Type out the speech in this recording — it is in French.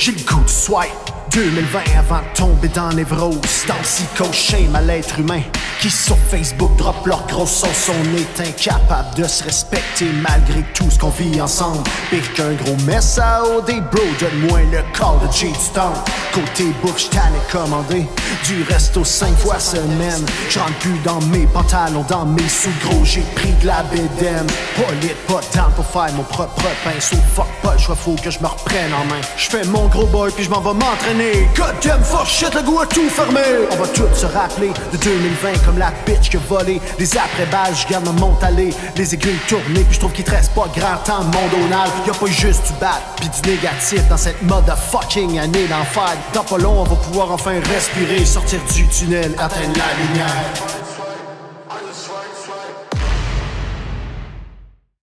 j'ai le goût de swipe 2020 avant de tomber dans névrose. Dans le psycho-shame à l'être humain qui sur Facebook drop leur grosse sauce. On est incapable de se respecter malgré tout ce qu'on vit ensemble. Pire qu'un gros mess à OD, bro, donne-moi le call de J du temps. Côté bouffe, j't'en ai commandé du resto 5 fois semaine. J'rentre plus dans mes pantalons, dans mes sous-gros, j'ai pris de la bédaine. Pas lit, pas de temps pour faire mon propre pinceau. Fuck pas le choix, faut que je me reprenne en main. J'fais mon gros boy puis j'm'en vais m'entraîner. God damn fuck shit, le goût à tout fermer. On va tous se rappeler de 2020 comme la bitch que volé. Les après-balles, j'garde ma monte aller. Les aiguilles tournées, puis j'trouve qu'il te reste pas grand temps mondonal. Y'a pas juste du bad, pis du négatif dans cette motherfucking année d'enfer. Dans pas long, on va pouvoir enfin respirer, sortir du tunnel, atteindre la lumière.